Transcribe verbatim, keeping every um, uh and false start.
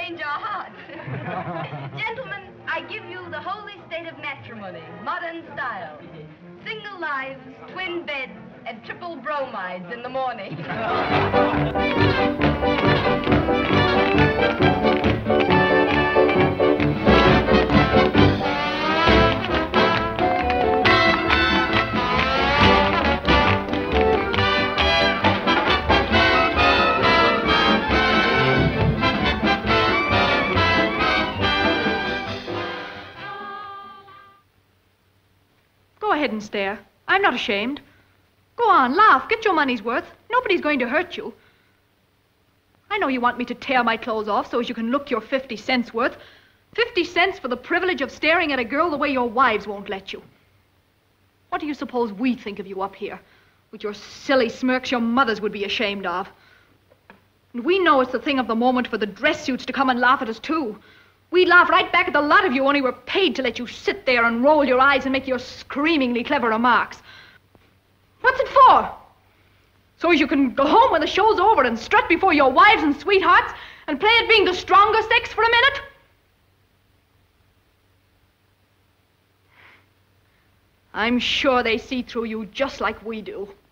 change our hearts. Gentlemen, I give you the holy state of matrimony, modern style. Single lives, twin beds, and triple bromides in the morning. Go ahead and stare. I'm not ashamed. Go on, laugh. Get your money's worth. Nobody's going to hurt you. I know you want me to tear my clothes off so as you can look your fifty cents worth. Fifty cents for the privilege of staring at a girl the way your wives won't let you. What do you suppose we think of you up here? With your silly smirks your mothers would be ashamed of. And we know it's the thing of the moment for the dress suits to come and laugh at us, too. We'd laugh right back at the lot of you, only we're paid to let you sit there and roll your eyes and make your screamingly clever remarks. What's it for? So as you can go home when the show's over and strut before your wives and sweethearts and play at being the stronger sex for a minute? I'm sure they see through you just like we do.